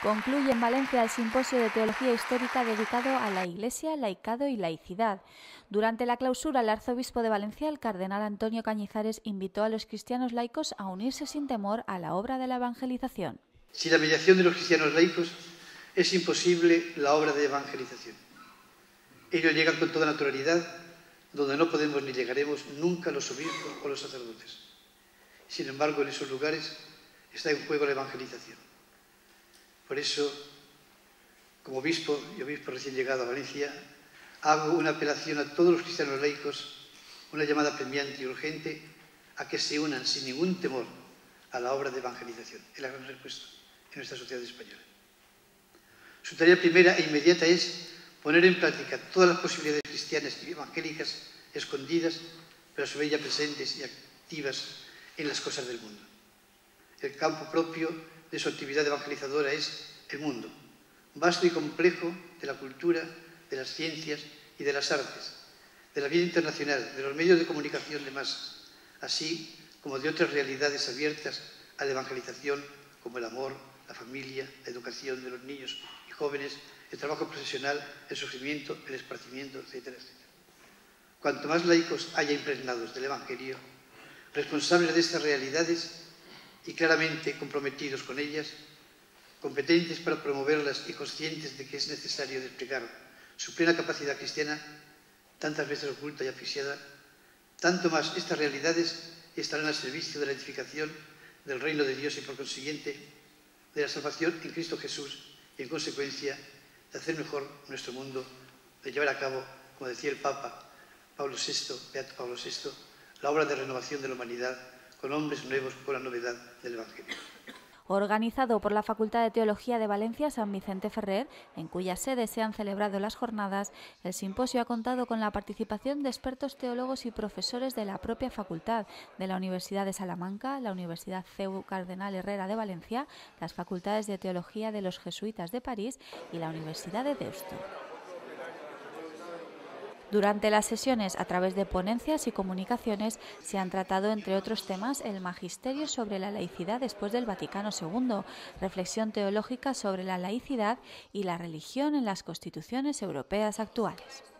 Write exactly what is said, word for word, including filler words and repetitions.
Concluye en Valencia el simposio de Teología Histórica dedicado a la Iglesia, laicado y laicidad. Durante la clausura, el arzobispo de Valencia, el cardenal Antonio Cañizares, invitó a los cristianos laicos a unirse sin temor a la obra de la evangelización. Sin la mediación de los cristianos laicos es imposible la obra de evangelización. Ellos llegan con toda naturalidad donde no podemos ni llegaremos nunca los obispos o los sacerdotes. Sin embargo, en esos lugares está en juego la evangelización. Por eso, como obispo y obispo recién llegado a Valencia, hago una apelación a todos los cristianos laicos, una llamada premiante y urgente a que se unan sin ningún temor a la obra de evangelización. Es la gran respuesta en nuestra sociedad española. Su tarea primera e inmediata es poner en práctica todas las posibilidades cristianas y evangélicas escondidas, pero a su vez ya presentes y activas en las cosas del mundo. El campo propio de su actividad evangelizadora es el mundo, vasto y complejo de la cultura, de las ciencias y de las artes, de la vida internacional, de los medios de comunicación de masas, así como de otras realidades abiertas a la evangelización como el amor, la familia, la educación de los niños y jóvenes, el trabajo profesional, el sufrimiento, el esparcimiento, etcétera, etcétera. Cuanto más laicos haya impregnados del Evangelio, responsables de estas realidades y claramente comprometidos con ellas, competentes para promoverlas y conscientes de que es necesario desplegar su plena capacidad cristiana, tantas veces oculta y asfixiada, tanto más estas realidades estarán al servicio de la edificación del reino de Dios y, por consiguiente, de la salvación en Cristo Jesús y, en consecuencia, de hacer mejor nuestro mundo, de llevar a cabo, como decía el Papa Pablo sexto, Beato Pablo sexto, la obra de renovación de la humanidad con hombres nuevos con la novedad del Evangelio. Organizado por la Facultad de Teología de Valencia San Vicente Ferrer, en cuya sede se han celebrado las jornadas, el simposio ha contado con la participación de expertos teólogos y profesores de la propia facultad, de la Universidad de Salamanca, la Universidad C E U Cardenal Herrera de Valencia, las Facultades de Teología de los Jesuitas de París y la Universidad de Deusto. Durante las sesiones, a través de ponencias y comunicaciones, se han tratado, entre otros temas, el magisterio sobre la laicidad después del Vaticano segundo, reflexión teológica sobre la laicidad y la religión en las constituciones europeas actuales.